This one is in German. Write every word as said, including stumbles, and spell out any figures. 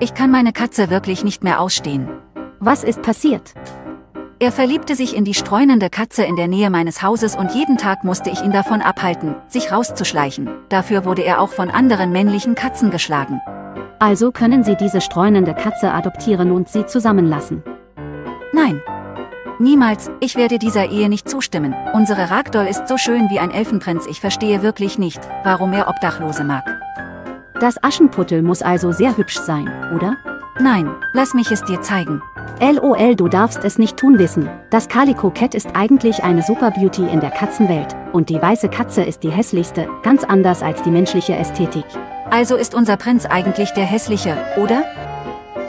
Ich kann meine Katze wirklich nicht mehr ausstehen. Was ist passiert? Er verliebte sich in die streunende Katze in der Nähe meines Hauses und jeden Tag musste ich ihn davon abhalten, sich rauszuschleichen. Dafür wurde er auch von anderen männlichen Katzen geschlagen. Also können Sie diese streunende Katze adoptieren und sie zusammenlassen? Nein. Niemals, ich werde dieser Ehe nicht zustimmen. Unsere Ragdoll ist so schön wie ein Elfenprinz, ich verstehe wirklich nicht, warum er Obdachlose mag. Das Aschenputtel muss also sehr hübsch sein, oder? Nein, lass mich es dir zeigen. LOL, du darfst es nicht tun wissen. Das Calico Cat ist eigentlich eine Superbeauty in der Katzenwelt. Und die weiße Katze ist die hässlichste, ganz anders als die menschliche Ästhetik. Also ist unser Prinz eigentlich der hässliche, oder?